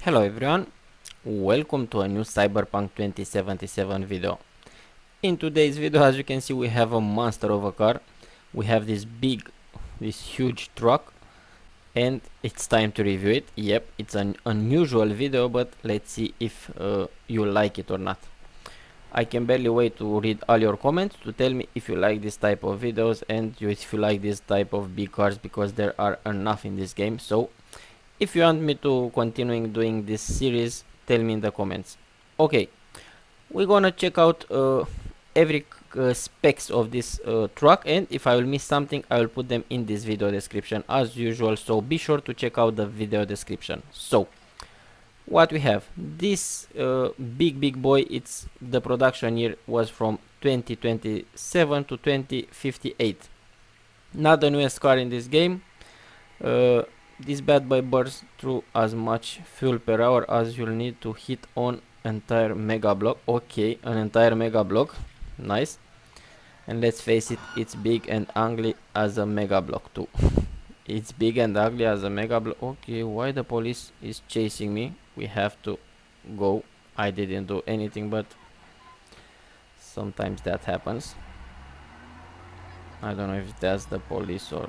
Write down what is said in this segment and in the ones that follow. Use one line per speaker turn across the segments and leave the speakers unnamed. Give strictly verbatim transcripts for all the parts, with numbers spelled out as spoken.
Hello everyone, welcome to a new Cyberpunk twenty seventy-seven video. In today's video, as you can see, we have a monster of a car. We have this big, this huge truck, and it's time to review it. Yep, it's an unusual video, but let's see if uh, you like it or not. I can barely wait to read all your comments to tell me if you like this type of videos and if you like this type of big cars, because there are enough in this game. So if you want me to continuing doing this series, tell me in the comments. Okay, we're gonna check out uh, every uh, specs of this uh, truck, and if I will miss something, I will put them in this video description as usual, so be sure to check out the video description. So what we have, this uh, big big boy, it's the production year was from twenty twenty-seven to twenty fifty-eight. Not the newest car in this game. uh, This bad boy burns through as much fuel per hour as you'll need to hit on entire mega block. Okay, an entire mega block, nice. And let's face it, it's big and ugly as a mega block too. It's big and ugly as a mega block. Okay, why the police is chasing me? We have to go. I didn't do anything, but sometimes that happens. I don't know if that's the police or...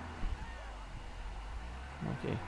Okay.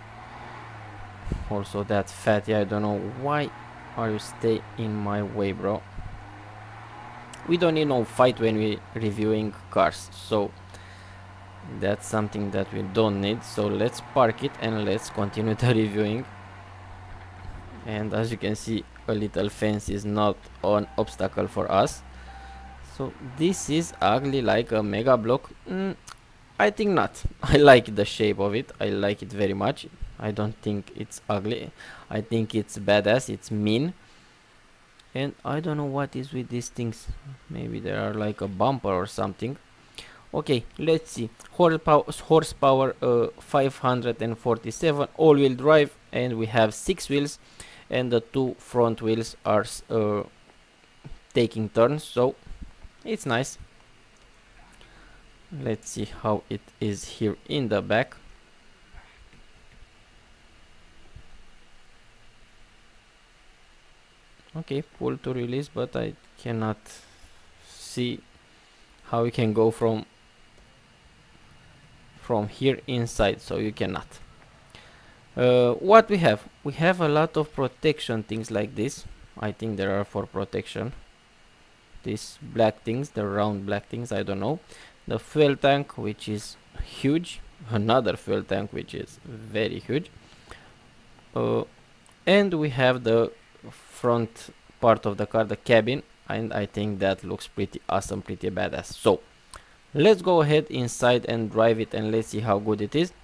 Also that fatty, I don't know why are you stay in my way, bro. We don't need no fight when we reviewing cars, so that's something that we don't need. So let's park it and let's continue the reviewing. And as you can see, a little fence is not an obstacle for us. So this is ugly like a mega block. mm, I think not. I like the shape of it. I like it very much. I don't think it's ugly. I think it's badass. It's mean. And I don't know what is with these things. Maybe they are like a bumper or something. Okay, let's see. Horsepower, horsepower uh, five hundred forty-seven, all-wheel drive, and we have six wheels, and the two front wheels are uh, taking turns. So it's nice. Let's see how it is here in the back. Okay, pull to release, but I cannot see how you can go from from here inside, so you cannot. Uh, what we have? We have a lot of protection things like this. I think there are for protection. These black things, the round black things, I don't know. The fuel tank, which is huge. Another fuel tank, which is very huge. Uh, and we have the front part of the car, the cabin, and I think that looks pretty awesome, pretty badass. So let's go ahead inside and drive it, and let's see how good it is.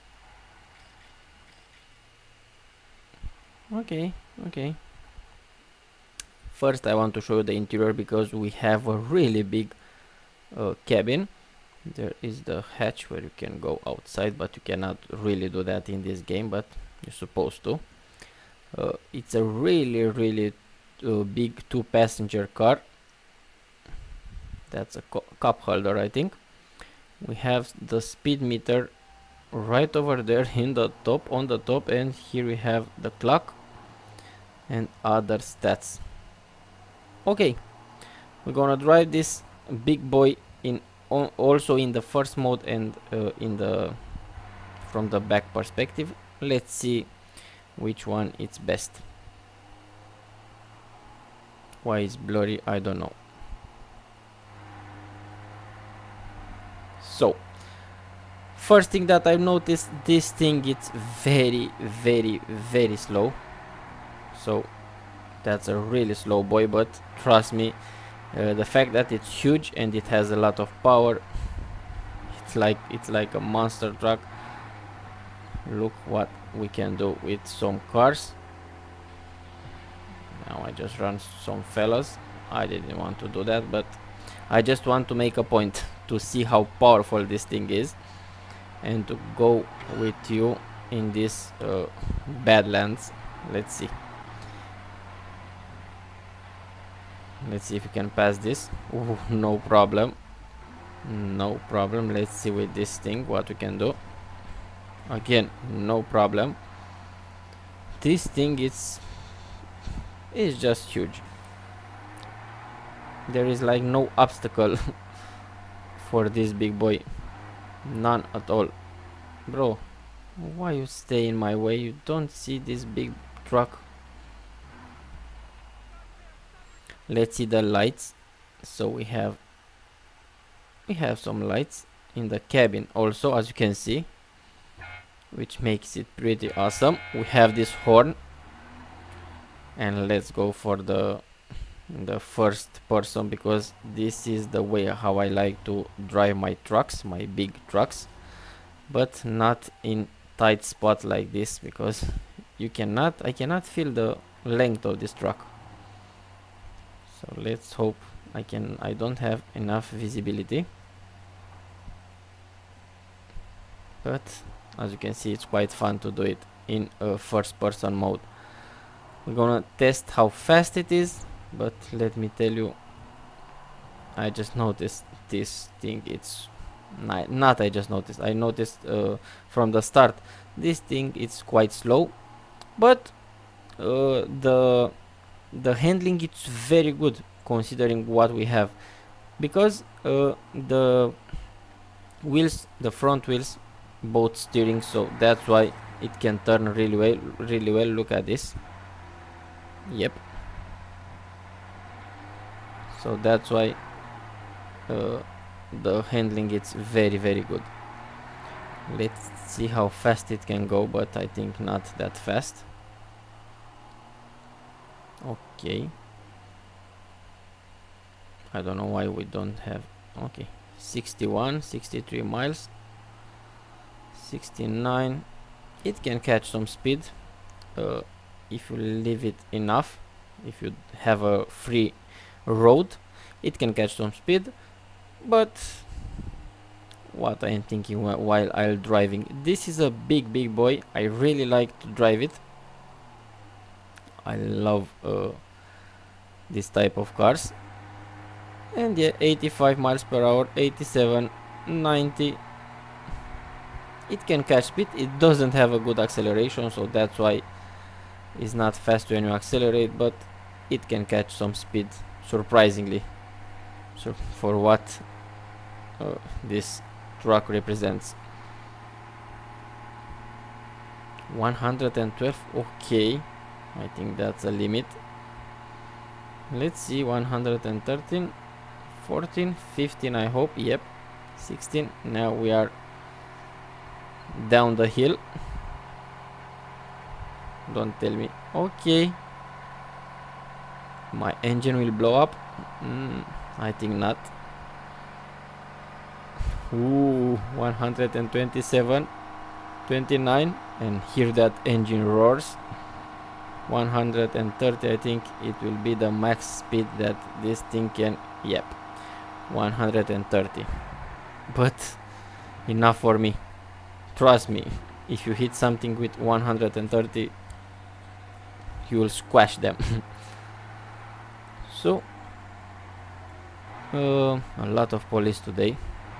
Okay, okay. First I want to show you the interior, because we have a really big uh, cabin. There is the hatch where you can go outside, but you cannot really do that in this game, but you're supposed to. Uh, it's a really really uh, big two passenger car. That's a cup holder, I think. We have the speed meter right over there in the top, on the top, and here we have the clock and other stats. Okay, we're gonna drive this big boy in on also in the first mode and uh, in the from the back perspective. Let's see which one is best. Why is blurry? I don't know. So first thing that I've noticed, this thing it's very very very slow. So that's a really slow boy, but trust me, uh, the fact that it's huge and it has a lot of power, it's like it's like a monster truck. Look what we can do with some cars. Now I just run some fellas. I didn't want to do that, but I just want to make a point to see how powerful this thing is, and to go with you in this uh, Badlands. Let's see. Let's see if we can pass this. Ooh, no problem. No problem. Let's see with this thing what we can do. Again, no problem. this thing is is just huge. There is like no obstacle for this big boy, none at all. Bro, why you stay in my way? You don't see this big truck? Let's see the lights. So we have we have some lights in the cabin also, as you can see, which makes it pretty awesome. We have this horn, and let's go for the the first person, because this is the way how I like to drive my trucks, my big trucks, but not in tight spot like this, because you cannot I cannot feel the length of this truck. So let's hope I can I don't have enough visibility, but as you can see, it's quite fun to do it in a first person mode. We're gonna test how fast it is, but let me tell you, I just noticed this thing, it's not, not I just noticed, I noticed uh, from the start, this thing is quite slow, but uh, the the handling it's very good considering what we have, because uh, the wheels, the front wheels, both steering, so that's why it can turn really well, really well. Look at this. Yep. So that's why uh, the handling it's very very good. Let's see how fast it can go, but I think not that fast. Okay, I don't know why we don't have. Okay, sixty-one, sixty-three miles, sixty-nine. It can catch some speed uh, if you leave it enough. If you have a free road, it can catch some speed, but what I am thinking wh while I'll driving, this is a big big boy. I really like to drive it. I love uh, this type of cars. And yeah, eighty-five miles per hour, eighty-seven, ninety. It can catch speed. It doesn't have a good acceleration, so that's why it's not fast when you accelerate, but it can catch some speed, surprisingly, so for what uh, this truck represents. One hundred twelve. Okay, I think that's a limit. Let's see. One hundred thirteen, fourteen, fifteen, I hope. Yep, sixteen. Now we are down the hill. Don't tell me. Okay, my engine will blow up. mm, I think not. Ooh, one hundred twenty-seven, twenty-nine, and hear that engine roars. One hundred thirty, I think it will be the max speed that this thing can. Yep, one hundred thirty, but enough for me. Trust me, if you hit something with one hundred thirty, you will squash them. So uh, a lot of police today.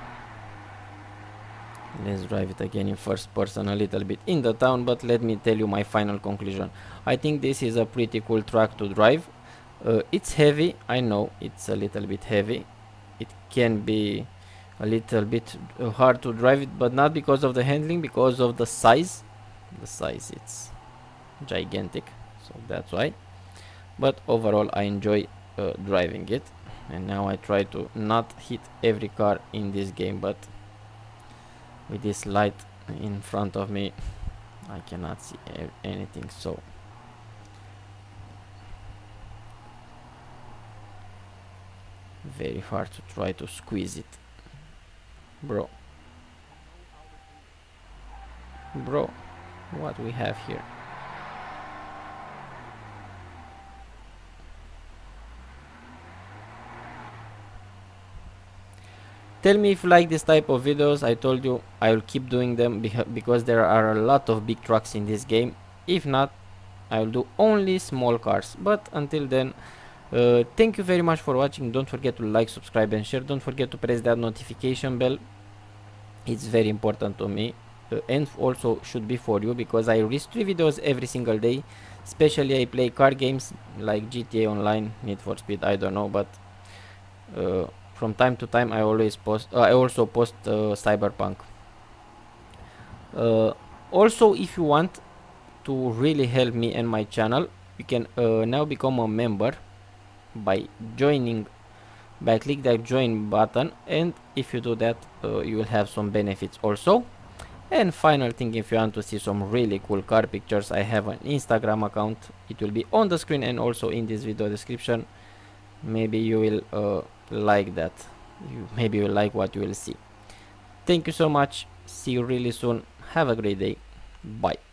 Let's drive it again in first person a little bit in the town, but let me tell you my final conclusion. I think this is a pretty cool truck to drive. Uh, it's heavy, I know it's a little bit heavy. It can be a little bit uh, hard to drive it, but not because of the handling, because of the size. The size, it's gigantic, so that's why. But overall I enjoy uh, driving it, and now I try to not hit every car in this game, but with this light in front of me I cannot see anything, so very hard to try to squeeze it. Bro, bro, what we have here? Tell me if you like this type of videos. I told you I will keep doing them because there are a lot of big trucks in this game. If not, I will do only small cars. But until then, uh, thank you very much for watching. Don't forget to like, subscribe and share. Don't forget to press that notification bell. It's very important to me. uh, and also should be for you, because I release three videos every single day. Especially I play car games like G T A Online, Need for Speed, I don't know, but uh, from time to time I always post uh, I also post uh, Cyberpunk. Uh, also, if you want to really help me and my channel, you can uh, now become a member by joining by click that join button, and if you do that uh, you will have some benefits also. And final thing, if you want to see some really cool car pictures, I have an Instagram account. It will be on the screen and also in this video description. Maybe you will uh, like that. You maybe you will like what you will see. Thank you so much. See you really soon. Have a great day. Bye.